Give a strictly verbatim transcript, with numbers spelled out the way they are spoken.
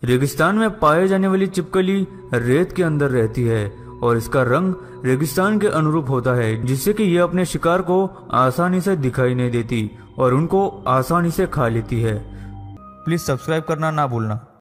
रेगिस्तान में पाए जाने वाली छिपकली रेत के अंदर रहती है और इसका रंग रेगिस्तान के अनुरूप होता है, जिससे कि यह अपने शिकार को आसानी से दिखाई नहीं देती और उनको आसानी से खा लेती है। प्लीज सब्सक्राइब करना ना भूलना।